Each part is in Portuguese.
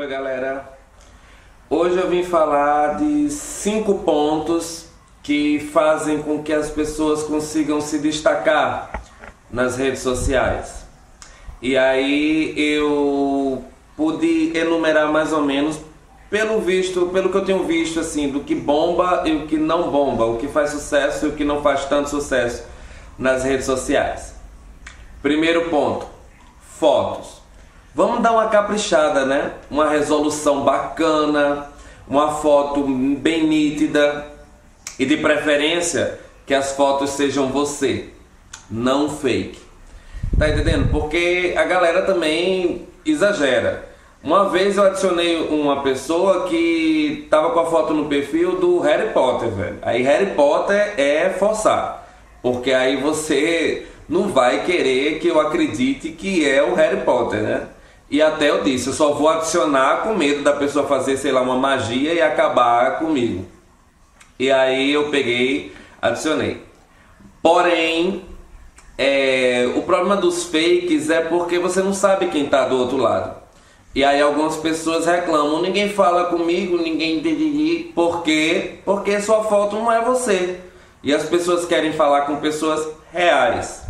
Oi galera, hoje eu vim falar de 5 pontos que fazem com que as pessoas consigam se destacar nas redes sociais. E aí eu pude enumerar mais ou menos pelo que eu tenho visto assim, do que bomba e o que não bomba, o que faz sucesso e o que não faz tanto sucesso nas redes sociais. Primeiro ponto, fotos. Vamos dar uma caprichada, né? Uma resolução bacana, uma foto bem nítida e de preferência que as fotos sejam você, não fake. Tá entendendo? Porque a galera também exagera. Uma vez eu adicionei uma pessoa que tava com a foto no perfil do Harry Potter, velho. Aí Harry Potter é forçar, porque aí você não vai querer que eu acredite que é o Harry Potter, né? E até eu disse, eu só vou adicionar com medo da pessoa fazer, sei lá, uma magia e acabar comigo. E aí eu peguei, adicionei. Porém, o problema dos fakes é porque você não sabe quem tá do outro lado. E aí algumas pessoas reclamam, ninguém fala comigo, ninguém entende. Por quê? Porque sua foto não é você. E as pessoas querem falar com pessoas reais.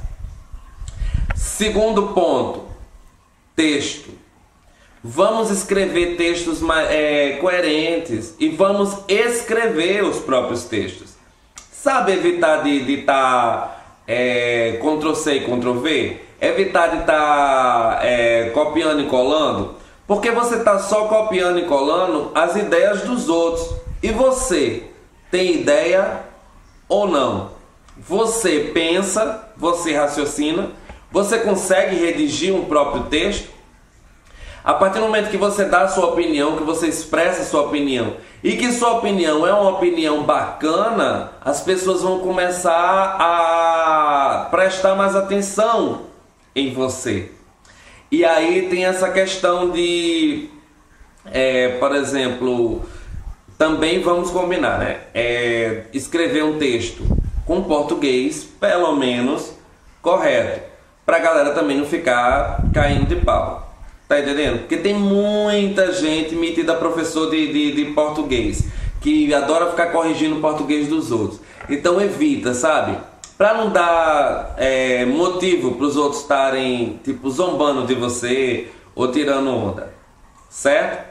Segundo ponto, texto. Vamos escrever textos coerentes e vamos escrever os próprios textos. Sabe evitar de estar Ctrl+C e Ctrl+V? Evitar de estar copiando e colando? Porque você está só copiando e colando as ideias dos outros. E você tem ideia ou não? Você pensa, você raciocina, você consegue redigir um próprio texto? A partir do momento que você dá a sua opinião, que você expressa a sua opinião e que sua opinião é uma opinião bacana, as pessoas vão começar a prestar mais atenção em você. E aí tem essa questão de, por exemplo, também vamos combinar, né? Escrever um texto com português, pelo menos, correto, para a galera também não ficar caindo de pau. Tá entendendo? Porque tem muita gente metida professor de português, que adora ficar corrigindo o português dos outros. Então evita, sabe? Pra não dar motivo para os outros estarem tipo zombando de você ou tirando onda, certo?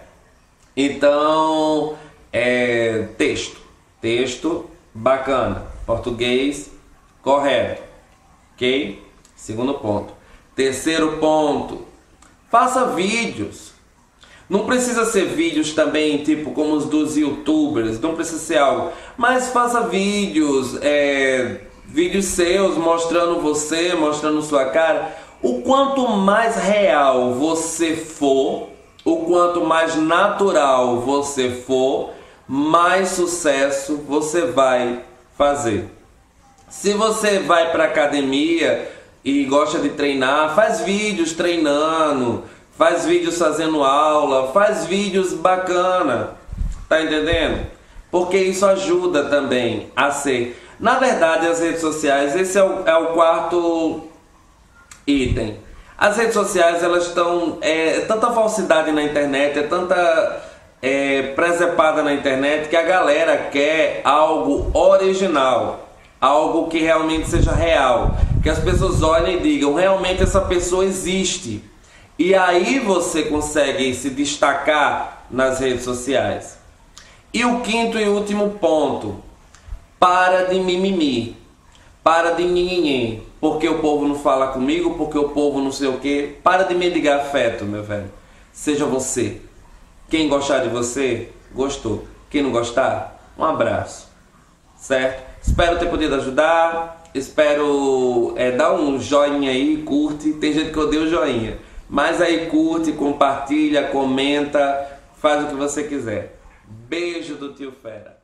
Então, texto bacana, português correto, ok? Segundo ponto. Terceiro ponto, faça vídeos. Não precisa ser vídeos também tipo como os dos youtubers, não precisa ser algo, mas faça vídeos, vídeos seus mostrando você, mostrando sua cara. O quanto mais real você for, o quanto mais natural você for, mais sucesso você vai fazer. Se você vai para academia e gosta de treinar, faz vídeos treinando, faz vídeos fazendo aula, faz vídeos bacana, tá entendendo? Porque isso ajuda também a ser. Na verdade, as redes sociais, esse é o quarto item. As redes sociais, elas estão, tanta falsidade na internet, tanta presepada na internet, que a galera quer algo original, algo que realmente seja real, que as pessoas olhem e digam, realmente essa pessoa existe. E aí você consegue se destacar nas redes sociais. E o quinto e último ponto, para de mimimi, para de nhenhenhen, porque o povo não fala comigo, porque o povo não sei o que. Para de mendigar afeto, meu velho. Seja você. Quem gostar de você, gostou. Quem não gostar, um abraço. Certo? Espero ter podido ajudar. Espero dar um joinha aí, curte. Tem gente que odeia o joinha, mas aí curte, compartilha, comenta, faz o que você quiser. Beijo do Tio Fera.